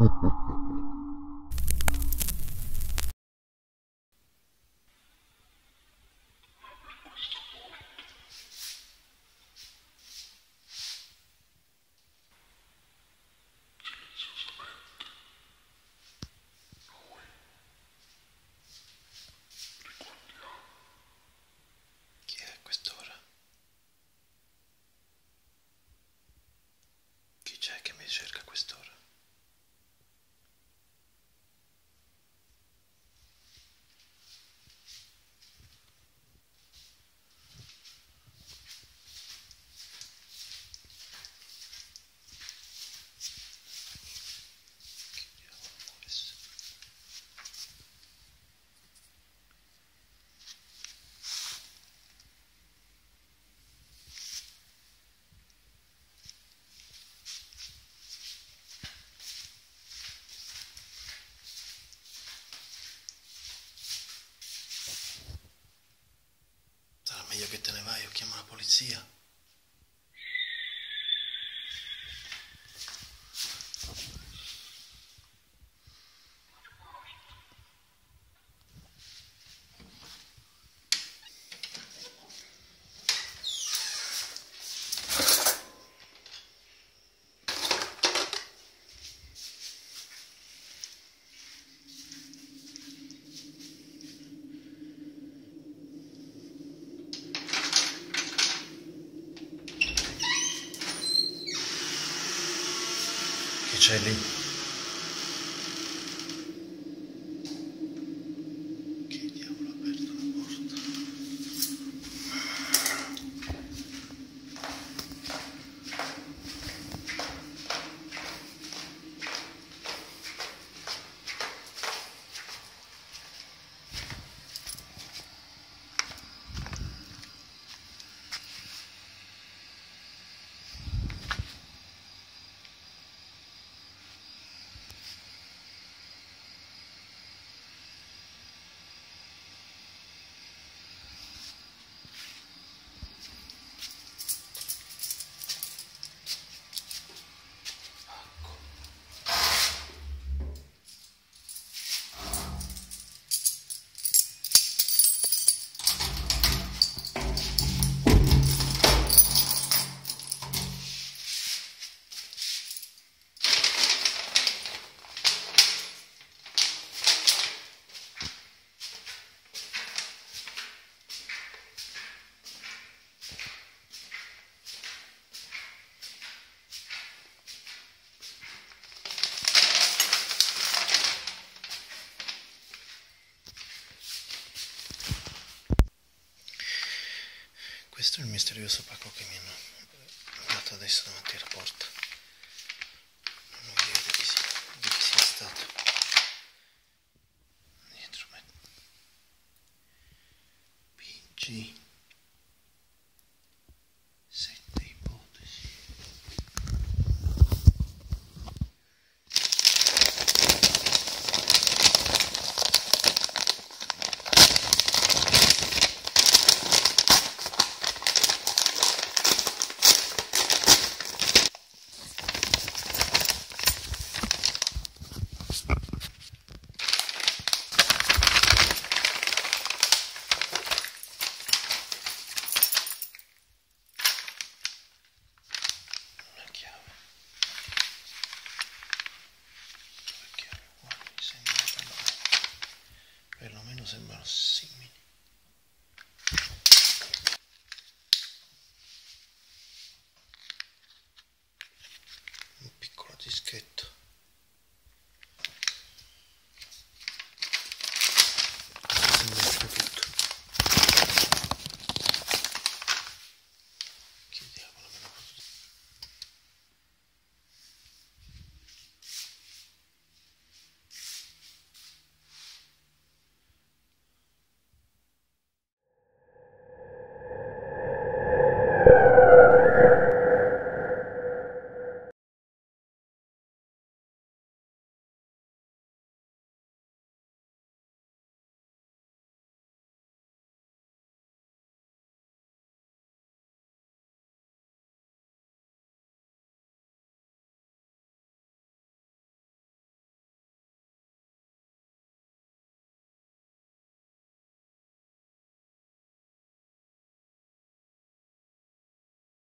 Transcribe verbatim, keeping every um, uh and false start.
Chi è a quest'ora? Chi c'è che mi cerca a quest'ora? Chi diavolo può essere? Sarà meglio che te ne vai o chiamo la polizia. Chi c'è lì? Chi diavolo ha aperto la porta? Questo è il misterioso pacco che mi hanno dato adesso davanti alla porta. Non ho idea di chi sia, di chi sia stato. Dietro me. P G. Sette ipotesi. Perlomeno sembrano simili.